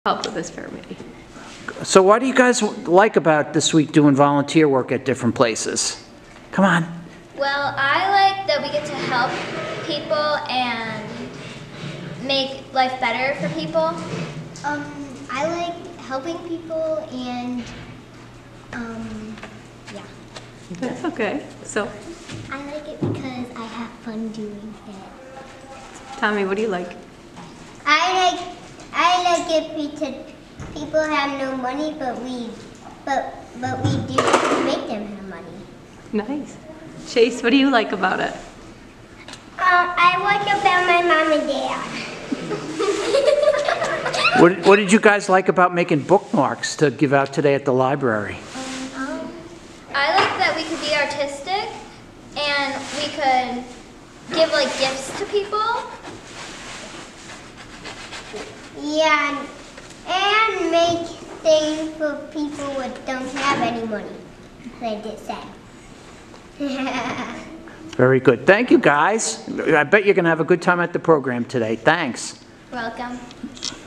help with this fair maybe. So what do you guys like about this week doing volunteer work at different places? Come on. Well, I like that we get to help people and make life better for people. I like helping people and, yeah. That's okay. So, I like it because I have fun doing it. Tommy, what do you like? I like it because people have no money, but we do make them have money. Nice. Chase, what do you like about it? I like about my mom and dad. What did you guys like about making bookmarks to give out today at the library? I like that we could be artistic and we could give like gifts to people. Yeah, and make things for people who don't have any money, like they said. Very good. Thank you, guys. I bet you're going to have a good time at the program today. Thanks. Welcome.